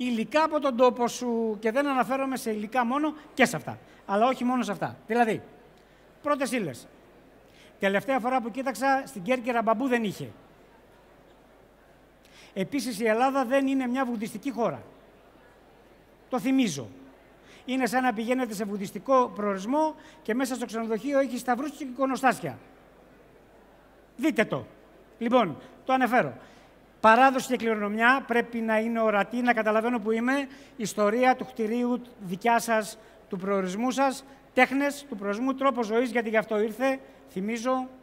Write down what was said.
υλικά από τον τόπο σου. Και δεν αναφέρομαι σε υλικά μόνο, και σε αυτά. Αλλά όχι μόνο σε αυτά. Δηλαδή, πρώτες ύλες. Τελευταία φορά που κοίταξα, στην Κέρκυρα μπαμπού δεν είχε. Επίσης, η Ελλάδα δεν είναι μια βουδιστική χώρα. Το θυμίζω. Είναι σαν να πηγαίνετε σε βουδιστικό προορισμό και μέσα στο ξενοδοχείο έχει σταυρούς και εικονοστάσια. Δείτε το. Λοιπόν, το αναφέρω. Παράδοση και κληρονομιά πρέπει να είναι ορατή, να καταλαβαίνω που είμαι. Ιστορία του κτηρίου δικιά σας, του προορισμού σας. Τέχνες του προορισμού, τρόπο ζωής, γιατί γι' αυτό ήρθε. Θυμίζω